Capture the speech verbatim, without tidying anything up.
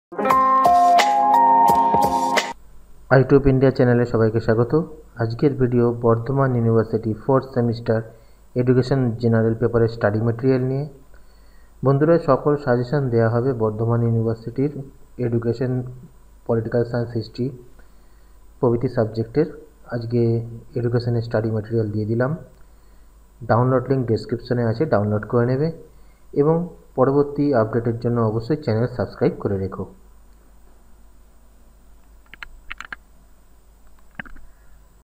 আইটিউব India চ্যানেলে সবাইকে স্বাগত। আজকের video Bardhaman university fourth semester education general পেপারের স্টাডি ম্যাটেরিয়াল নিয়ে। বন্ধুরা, সকল সাজেশন দেওয়া হবে বর্ধমান ইউনিভার্সিটির এডুকেশন, পলিটিক্যাল সায়েন্স, হিস্ট্রি প্রভৃতি সাবজেক্টের। আজকে এডুকেশনের স্টাডি ম্যাটেরিয়াল দিয়ে দিলাম। ডাউনলোড লিঙ্ক ডেসক্রিপশনে আছে, ডাউনলোড করে নেবে এবং পরবর্তী আপডেটের জন্য অবশ্যই চ্যানেল সাবস্ক্রাইব করে রেখো।